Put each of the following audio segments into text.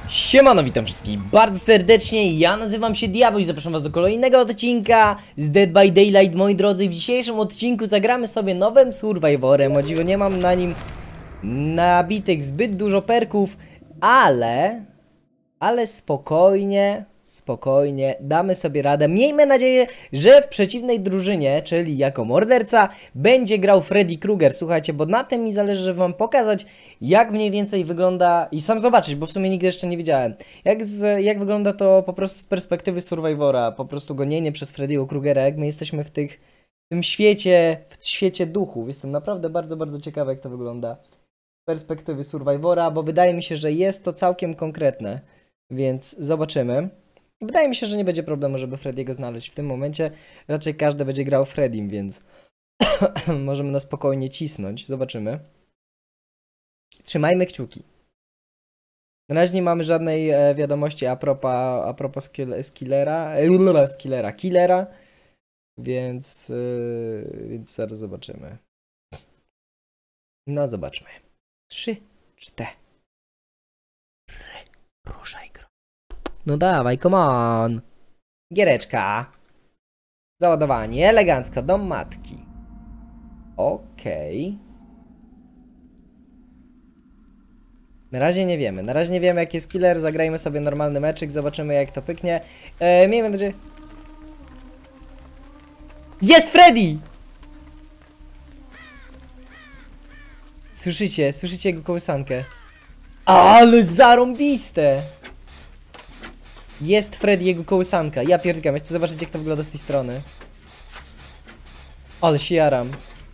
Siemano, witam wszystkich bardzo serdecznie, ja nazywam się Diabeł i zapraszam was do kolejnego odcinka z Dead by Daylight, moi drodzy. W dzisiejszym odcinku zagramy sobie nowym Survivorem. O dziwo nie mam na nim nabitych zbyt dużo perków, ale spokojnie, damy sobie radę. Miejmy nadzieję, że w przeciwnej drużynie, czyli jako morderca, będzie grał Freddy Krueger. Słuchajcie, bo na tym mi zależy, żeby wam pokazać, jak mniej więcej wygląda i sam zobaczyć, bo w sumie nigdy jeszcze nie widziałem. Jak wygląda to po prostu z perspektywy Survivora, po prostu gonienie przez Freddy'ego Krugera, jak my jesteśmy w tym świecie duchów. Jestem naprawdę bardzo ciekawy, jak to wygląda z perspektywy Survivora, bo wydaje mi się, że jest to całkiem konkretne, więc zobaczymy. Wydaje mi się, że nie będzie problemu, żeby Freddy'ego znaleźć w tym momencie. Raczej każdy będzie grał Freddym, więc możemy na spokojnie cisnąć. Zobaczymy. Trzymajmy kciuki. Na razie nie mamy żadnej wiadomości a propos killera, więc zaraz zobaczymy. No zobaczmy. 3, 4. Ruszaj gro. No dawaj, come on. Giereczka. Załadowanie, elegancko, dom matki. Okej. Na razie nie wiemy jaki jest killer, zagrajmy sobie normalny meczyk, zobaczymy jak to pyknie. Miejmy nadzieję... Jest Freddy! Słyszycie jego kołysankę. Ale zarąbiste! Jest Freddy, jego kołysanka. Ja pierdykam, ja chcę zobaczyć jak to wygląda z tej strony. Ale się jaram.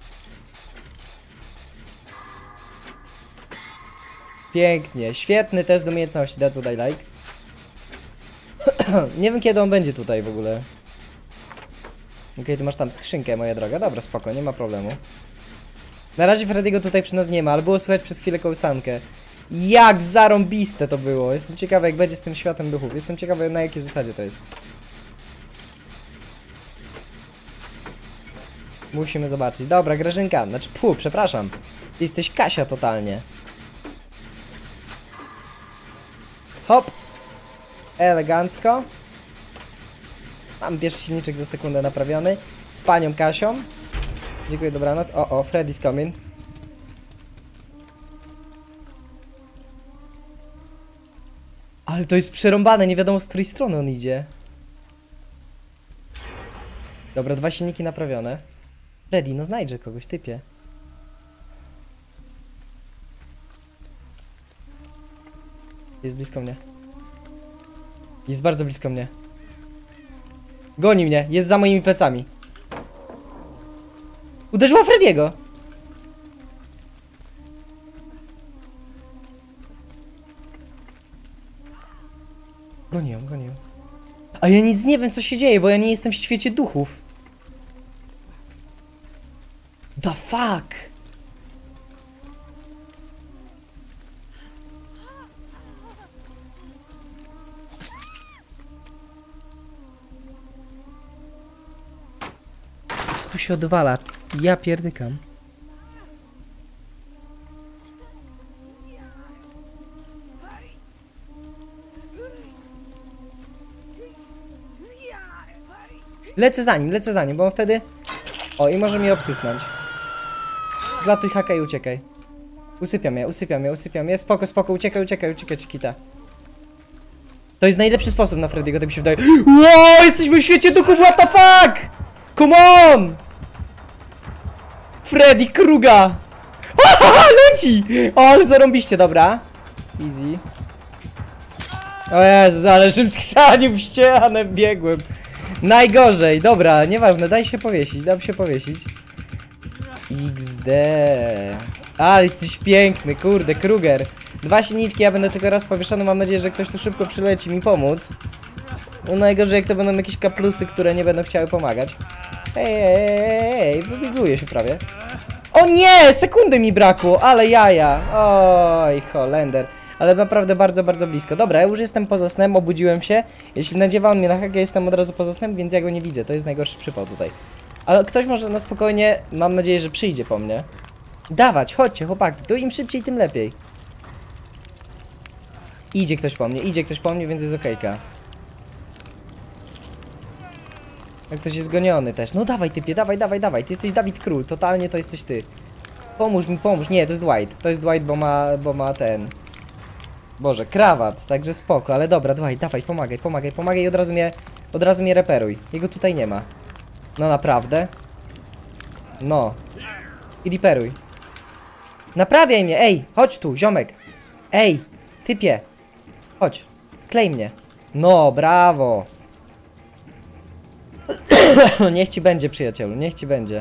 Pięknie, świetny test do umiejętności, Dead by Daylight. Nie wiem kiedy on będzie tutaj w ogóle. Okej, ty masz tam skrzynkę, moja droga. Dobra, spoko, nie ma problemu. Na razie Freddy'ego tutaj przy nas nie ma, ale było słychać przez chwilę kołysankę. Jak zarąbiste to było. Jestem ciekawy jak będzie z tym światem duchów. Jestem ciekawy na jakiej zasadzie to jest. Musimy zobaczyć. Dobra, Grażynka. Znaczy, przepraszam. Ty jesteś Kasia totalnie. Hop. Elegancko. Mam pierwszy silniczek za sekundę naprawiony. Z panią Kasią. Dziękuję, dobranoc. O, Freddy's coming. Ale to jest przerąbane, nie wiadomo z której strony on idzie. Dobra, 2 silniki naprawione. Freddy, no znajdźże kogoś, typie. Jest blisko mnie. Jest bardzo blisko mnie. Goni mnie, jest za moimi plecami. Uderzyła Freddy'ego. Gonię. A ja nic nie wiem co się dzieje, bo ja nie jestem w świecie duchów. The fuck? Co tu się odwala? Ja pierdykam. Lecę za nim, bo on wtedy... O, i może mnie obsysnąć. Zlatuj haka i uciekaj. Usypiam je. Spoko, uciekaj, Chiquita. To jest najlepszy sposób na Freddy'ego, tak mi się wydaje. Wow, jesteśmy w świecie duchów, what the fuck! Come on! Freddy Krueger! Leci! O, ale zarąbiście, dobra. Easy. O Jezu, ale szybko w ścianę biegłem. Najgorzej, dobra, nieważne, dam się powiesić. XD. Ale jesteś piękny, kurde, Krueger. 2 silniczki, ja będę tylko raz powieszony, mam nadzieję, że ktoś tu szybko przyleci mi pomóc. No najgorzej jak to będą jakieś kaplusy, które nie będą chciały pomagać. Ej, wybieguję się prawie. O nie, sekundy mi brakło, ale jaja. Oj, Holender. Ale naprawdę bardzo blisko. Dobra, ja już jestem poza snem, obudziłem się. Jeśli nadziewa on mnie na hakę, jestem od razu poza snem, więc ja go nie widzę. To jest najgorszy przypał tutaj. Ale ktoś może na spokojnie, mam nadzieję, że przyjdzie po mnie. Dawać, chodźcie chłopaki, to im szybciej, tym lepiej. Idzie ktoś po mnie, więc jest okejka. Jak ktoś jest goniony też. No dawaj typie, dawaj. Ty jesteś Dawid Król, totalnie to jesteś ty. Pomóż mi. Nie, to jest Dwight. To jest Dwight, bo ma ten... Boże, krawat, także spoko, ale dobra, dawaj, pomagaj i od razu mnie reperuj. Jego tutaj nie ma. No naprawdę? No. I reperuj. Naprawiaj mnie, ej, chodź tu, ziomek. Ej, typie. Chodź, klej mnie. No, brawo. Niech ci będzie, przyjacielu, niech ci będzie.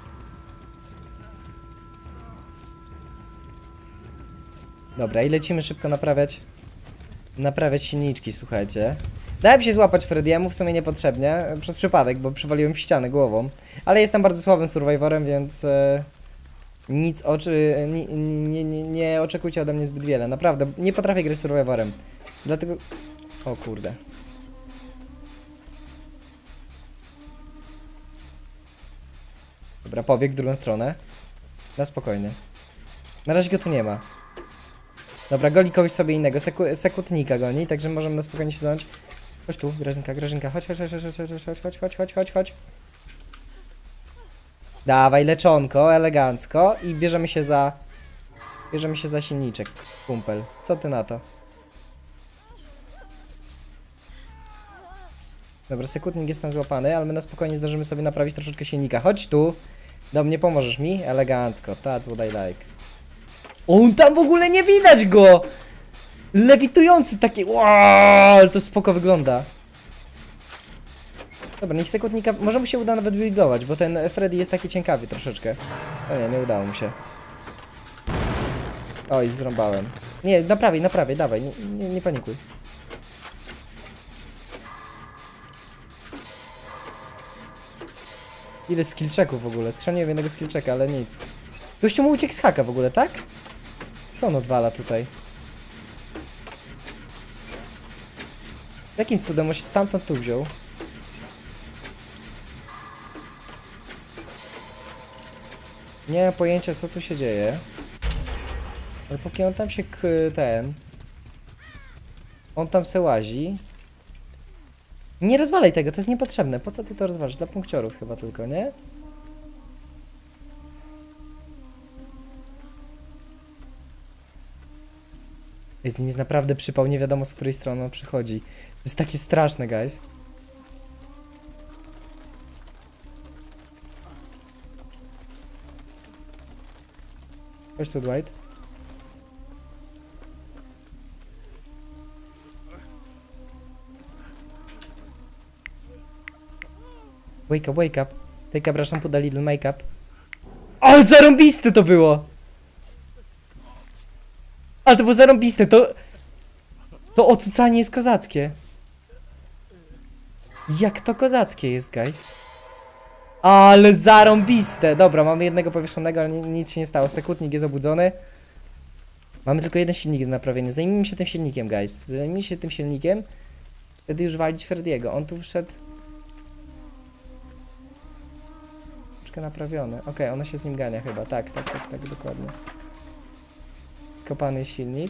Dobra, i lecimy szybko naprawiać silniczki, słuchajcie. Dałem się złapać Frediemu, w sumie niepotrzebnie, przez przypadek, bo przywaliłem w ścianę głową. Ale jestem bardzo słabym survivorem, więc nic nie oczekujcie ode mnie zbyt wiele. Naprawdę, nie potrafię grać survivorem. Dlatego... O kurde. Dobra, pobiegł w drugą stronę. Na spokojnie. Na razie go tu nie ma. Dobra, goni kogoś sobie innego, sekutnika goni, także możemy na spokojnie się zająć. Chodź tu, Grażynka, chodź. Dawaj, leczonko, elegancko i bierzemy się za silniczek, kumpel. Co ty na to? Dobra, sekutnik jest tam złapany, ale my na spokojnie zdążymy sobie naprawić troszeczkę silnika. Chodź tu, do mnie pomożesz mi? Elegancko, that's what I like. On tam w ogóle nie widać go! Lewitujący taki, wow, ale to spoko wygląda. Dobra, niech sekundnika, może mu się uda nawet buildować, bo ten Freddy jest taki cienkawy troszeczkę. O nie udało mu się. Oj, zrąbałem. Nie, naprawię, dawaj, nie panikuj. Ile skillchecków w ogóle? Skrzaniłem jednego skillchecka, ale nic. Gościu mu uciekł z haka w ogóle, tak? Co on odwala tutaj? Jakim cudem on się stamtąd tu wziął? Nie mam pojęcia, co tu się dzieje. Ale póki on tam się on tam se łazi. Nie rozwalaj tego, to jest niepotrzebne. Po co ty to rozwalasz? Dla punkciorów chyba tylko, nie? Z nim jest naprawdę przypał, nie wiadomo z której strony on przychodzi. To jest takie straszne, guys. Chodź tu, Dwight. Wake up. Take a brush and put a little makeup. Ale zarąbiste to było! Ale to było zarąbiste, to ocucanie jest kozackie. Jak to kozackie jest, guys. Ale zarąbiste! Dobra, mamy jednego powieszonego, ale nic się nie stało. Sekundnik jest obudzony. Mamy tylko jeden silnik do naprawienia. Zajmijmy się tym silnikiem, guys. Zajmijmy się tym silnikiem. Wtedy już walić Frediego. On tu wszedł. Troszkę naprawiony. Okej, ona się z nim gania chyba. Tak, dokładnie. Skopany silnik.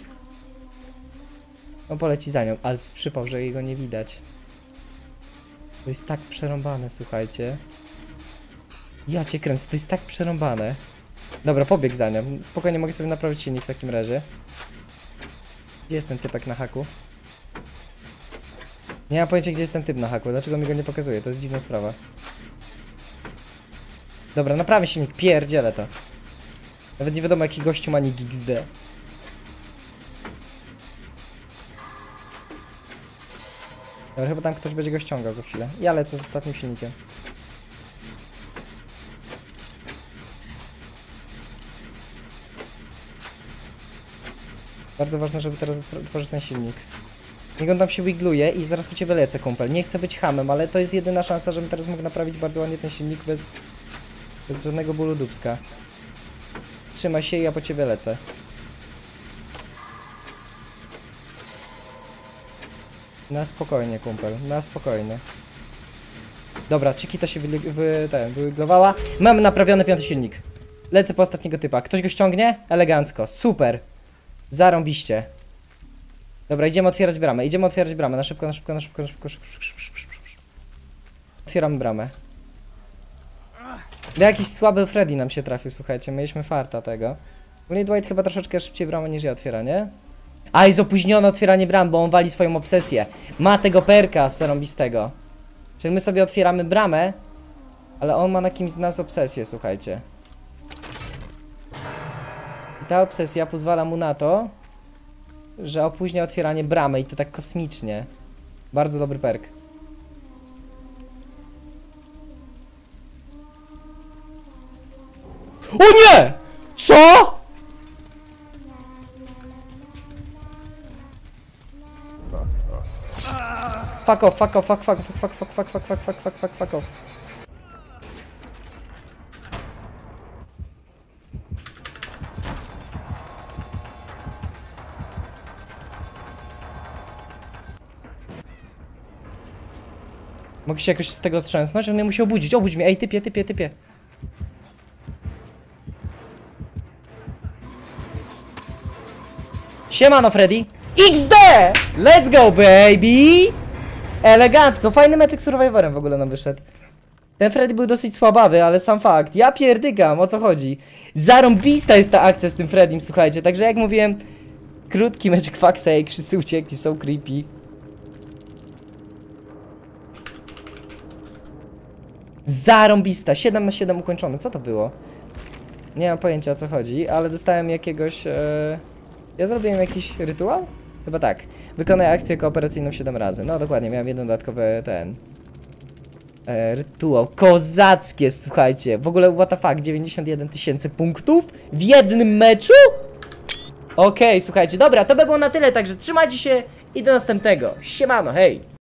On poleci za nią, ale przypał, że jego nie widać. To jest tak przerąbane, słuchajcie. Ja cię kręcę, to jest tak przerąbane. Dobra, pobiegł za nią. Spokojnie mogę sobie naprawić silnik w takim razie. Gdzie jest ten typek na haku? Nie mam pojęcia, gdzie jest ten typ na haku. Dlaczego mi go nie pokazuje? To jest dziwna sprawa. Dobra, naprawię silnik. Pierdzielę to. Nawet nie wiadomo, jaki gościu ma nick XD. Dobra, chyba tam ktoś będzie go ściągał za chwilę. Ja lecę z ostatnim silnikiem. Bardzo ważne, żeby teraz otworzyć ten silnik. Niech on tam się wigluje i zaraz po ciebie lecę, kumpel. Nie chcę być hamem, ale to jest jedyna szansa, żebym teraz mógł naprawić bardzo ładnie ten silnik bez żadnego bólu dupska. Trzymaj się i ja po ciebie lecę. Na spokojnie, kumpel, na spokojnie. Dobra, Chiquita się wywiglowała. Mamy naprawiony 5. silnik. Lecę po ostatniego typa. Ktoś go ściągnie? Elegancko, super. Zarąbiście. Dobra, idziemy otwierać bramę, na szybko, Otwieramy bramę. Jakiś słaby Freddy nam się trafił, słuchajcie, mieliśmy farta tego. Ogólnie Dwight chyba troszeczkę szybciej bramę niż ja otwiera, nie? A, jest opóźnione otwieranie bram, bo on wali swoją obsesję. Ma tego perka zarąbistego. Czyli my sobie otwieramy bramę, ale on ma na kimś z nas obsesję, słuchajcie. I ta obsesja pozwala mu na to, że opóźnia otwieranie bramy i to tak kosmicznie. Bardzo dobry perk. O nie! Co?! Fuck off, fuck off, fuck off. Mogę się jakoś z tego trzęsnąć? On mnie musi obudzić, obudź mnie, ej typie. Siemano Freddy! XD! Let's go baby! Elegancko, fajny meczek z Survivorem w ogóle nam wyszedł. Ten Freddy był dosyć słabawy, ale sam fakt. Ja pierdykam, o co chodzi? Zarąbista jest ta akcja z tym Freddym, słuchajcie. Także jak mówiłem, krótki meczek fuck sake, wszyscy uciekli, są creepy. Zarąbista, 7 na 7 ukończony, co to było? Nie mam pojęcia o co chodzi, ale dostałem jakiegoś... Ja zrobiłem jakiś rytuał? Chyba tak. Wykonaj akcję kooperacyjną 7 razy. No dokładnie, miałem jeden dodatkowy rytuał. Kozackie, słuchajcie. W ogóle what the fuck, 91 000 punktów w jednym meczu? Okej, słuchajcie, dobra, to by było na tyle, także trzymajcie się i do następnego. Siemano, hej!